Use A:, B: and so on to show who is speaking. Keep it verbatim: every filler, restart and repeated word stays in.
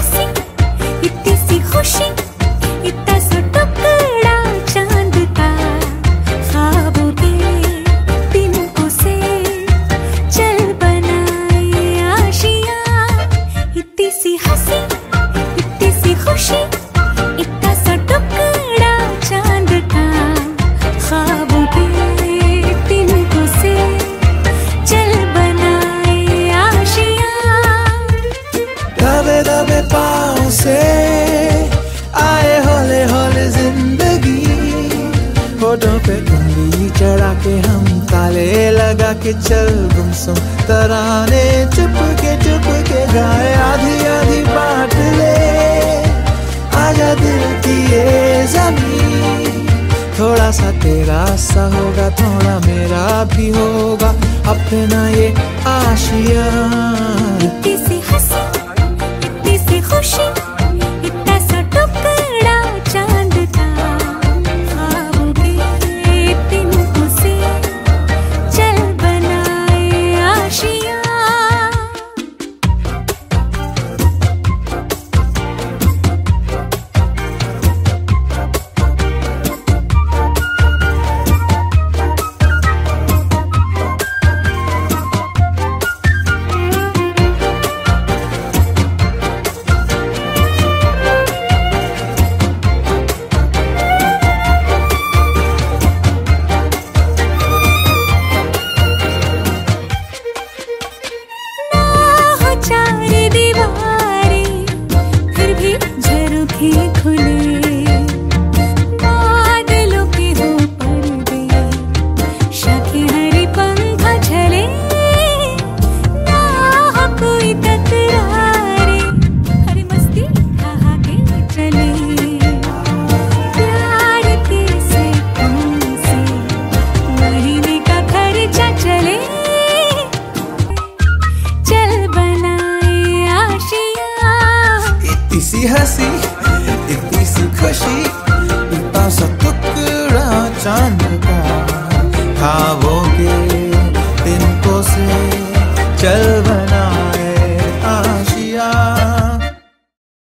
A: हंसी, इतनी सी खुशी, इतना सा टुकड़ा चांद का, ख्वाबों के तिनकों से चल बनाए आशियां। इतनी सी हंसी, इतनी सी खुशी, इतना सा टुकड़ा चांद का, ख्वाबों के तिनकों से चल बनाए आशियां।
B: दबे दबे पाँव से आए हौले हौले जिंदगी, होठों पे उंगली चढ़ा के हम ताले लगा के चल गुमसुम तराने चुप के चुप के गाए। आधी आधी बांट ले आजा दिल की ये ज़मीन, थोड़ा सा तेरा सा होगा थोड़ा मेरा भी होगा अपना ये आशियां।
A: इतनी सी हंसी, इतनी सी खुशी, इतना सा टुकड़ा चांद का, ख्वाबों के तिनकों से चल बनाए आशियां। चार दीवारें फिर भी झरोखे खुले, बादलों के हो पर्दे, शाखे हरी पंखा झले, ना हो कोई तकरारे, हरी मस्ती कहा के चले। प्यार के सैकों से महीने का खर्चा चले, चल बनाए आशियां।
B: इतनी सी हंसी, इतनी सी खुशी, इतना सा टुकड़ा चांद